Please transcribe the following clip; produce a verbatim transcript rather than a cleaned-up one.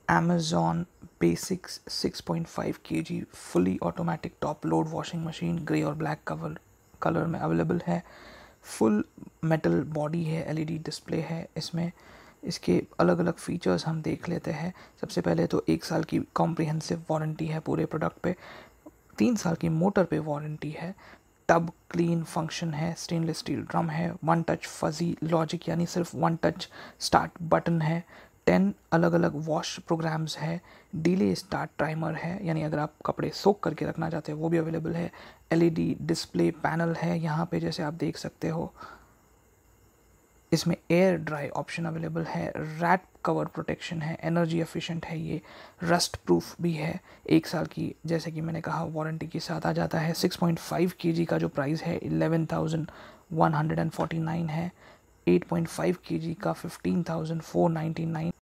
Amazon Basics six point five KG fully automatic top load washing machine grey और black cover colour में available है। Full metal body है, LED display है इसमें। इसके अलग अलग फीचर्स हम देख लेते हैं। सबसे पहले तो एक साल की कॉम्प्रिहेंसिव वारंटी है पूरे प्रोडक्ट पे, तीन साल की मोटर पे वारंटी है, टब क्लीन फंक्शन है, स्टेनलेस स्टील ड्रम है, वन टच फजी लॉजिक यानी सिर्फ वन टच स्टार्ट बटन है, टेन अलग अलग वॉश प्रोग्राम्स है, डिले स्टार्ट टाइमर है यानी अगर आप कपड़े सोख करके रखना चाहते हैं वो भी अवेलेबल है, एलईडी डिस्प्ले पैनल है यहाँ पे जैसे आप देख सकते हो। इसमें एयर ड्राई ऑप्शन अवेलेबल है, रैट कवर प्रोटेक्शन है, एनर्जी एफिशिएंट है, ये रस्ट प्रूफ भी है, एक साल की जैसे कि मैंने कहा वारंटी के साथ आ जाता है। सिक्स पॉइंट फाइव केजी का जो प्राइस है eleven thousand one hundred forty nine है, एट पॉइंट फाइव केजी का fifteen thousand four ninety nine.